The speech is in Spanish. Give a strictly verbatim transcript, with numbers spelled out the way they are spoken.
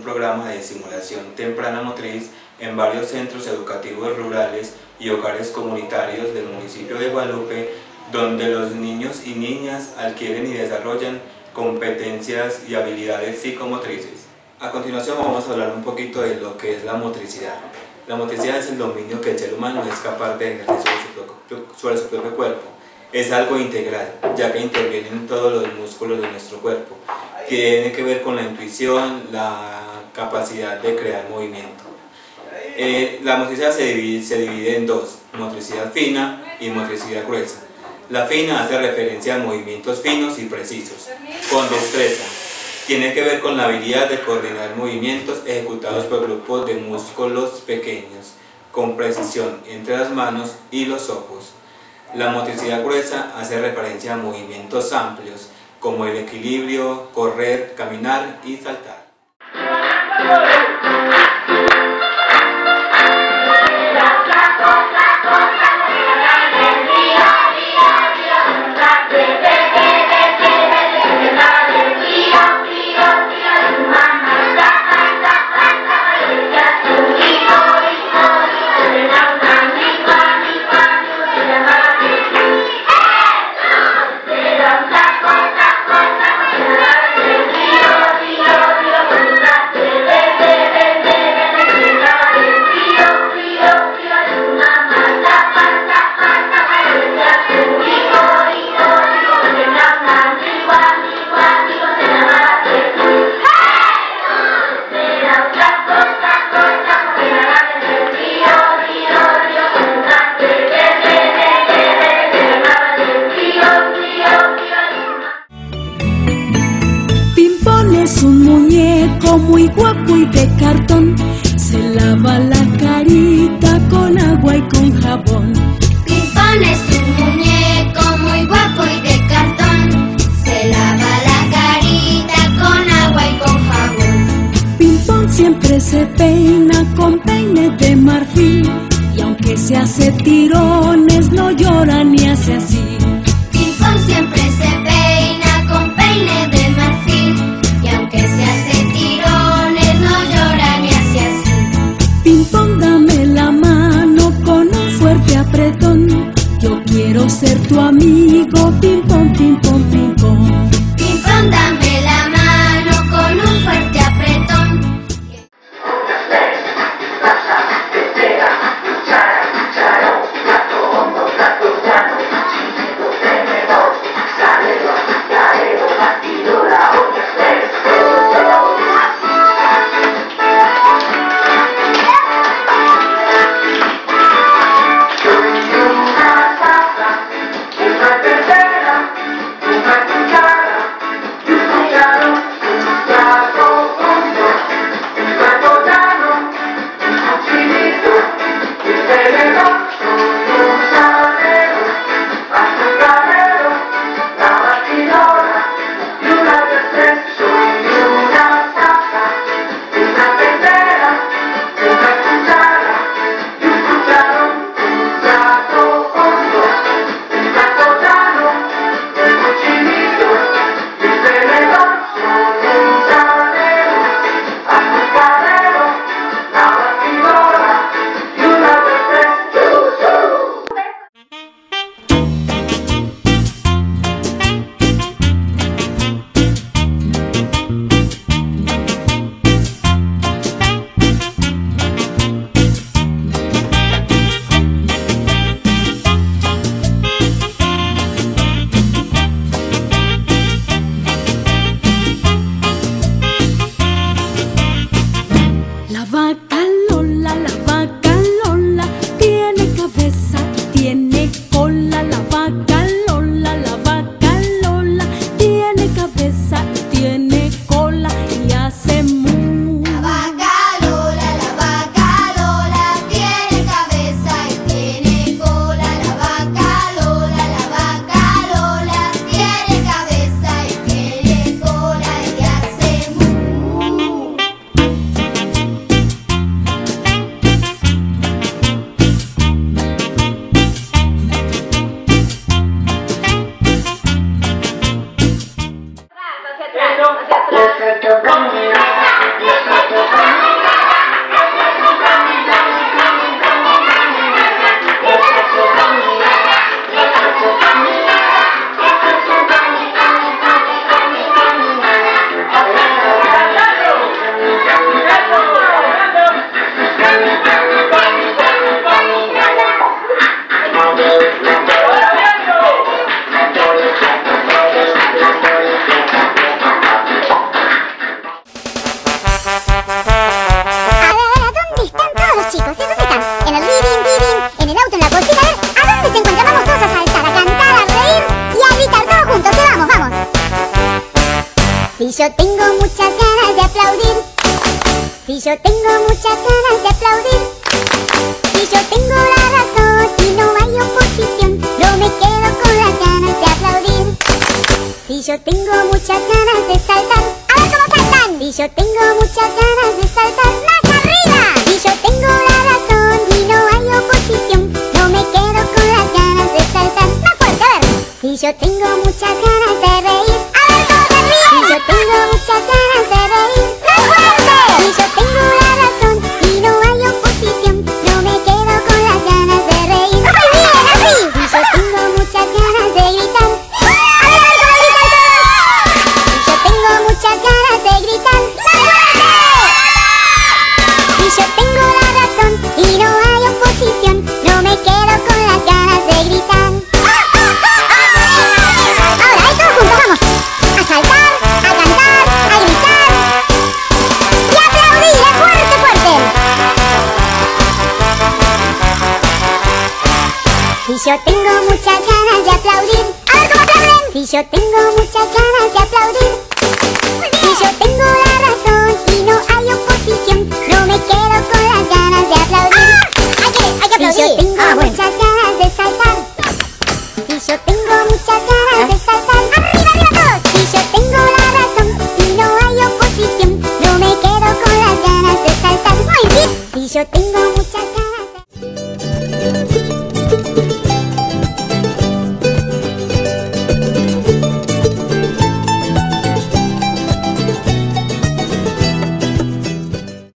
programa de estimulación temprana motriz en varios centros educativos rurales y hogares comunitarios del municipio de Guadalupe, donde los niños y niñas adquieren y desarrollan competencias y habilidades psicomotrices. A continuación vamos a hablar un poquito de lo que es la motricidad. La motricidad es el dominio que el ser humano es capaz de ejercer sobre su propio, sobre su propio cuerpo. Es algo integral, ya que intervienen todos los músculos de nuestro cuerpo. Tiene que ver con la intuición, la capacidad de crear movimiento. Eh, la motricidad se divide, se divide en dos, motricidad fina y motricidad gruesa. La fina hace referencia a movimientos finos y precisos, con destreza. Tiene que ver con la habilidad de coordinar movimientos ejecutados por grupos de músculos pequeños, con precisión entre las manos y los ojos. La motricidad gruesa hace referencia a movimientos amplios, como el equilibrio, correr, caminar y saltar. Es un muñeco muy guapo y de cartón, se lava la carita con agua y con jabón. Pimpón es un muñeco muy guapo y de cartón, se lava la carita con agua y con jabón. Pimpón siempre se peina con peine de marfil, y aunque se hace tirones no llora ni hace así. Pimpón siempre se peina con peine de marfil, aunque se hace tirones, no llora ni hace así. Pimpón, dame la mano con un fuerte apretón. Yo quiero ser tu amigo, pimpón, pimpón, pimpón. Pimpón, dame la mano con un fuerte apretón. Si yo tengo muchas ganas de aplaudir, si yo tengo muchas ganas de aplaudir, si yo tengo la razón y no hay oposición, no me quedo con las ganas de aplaudir. Si yo tengo muchas ganas de saltar, a ver cómo saltan. Si yo tengo muchas ganas de saltar, más arriba. Si yo tengo la razón y no hay oposición, no me quedo con las ganas de saltar, más fuerte, a ver. Si yo tengo muchas ganas de reír, a ver cómo se ríe. Si yo tengo muchas ganas de reír, más fuerte. Si yo tengo la razón y no hay oposición, no me quedo con las ganas de reír. ¡Muy bien, así! Si yo tengo muchas ganas de gritar, a ver, a ver cómo gritan todos. Si yo tengo muchas ganas de gritar, ¡más fuerte! Si yo tengo la razón y no hay oposición, no me quedo con las ganas de gritar. Ahora, ahí todos juntos, vamos. A saltar, a cantar, a gritar y a aplaudir, a fuerte, fuerte. Si yo tengo muchas ganas de aplaudir, a ver cómo aplauden. Si yo tengo muchas ganas de aplaudir, si yo tengo la razón y no hay oposición, no me quedo con las ganas de aplaudir. Hay que, hay que aplaudir. Si yo tengo ah, bueno. muchas ganas de saltar, si yo tengo muchas ganas de saltar, arriba, arriba todos. Si yo tengo la razón y no hay oposición, no me quedo con las ganas de saltar. Muy bien. Si yo tengo muchas ganas de...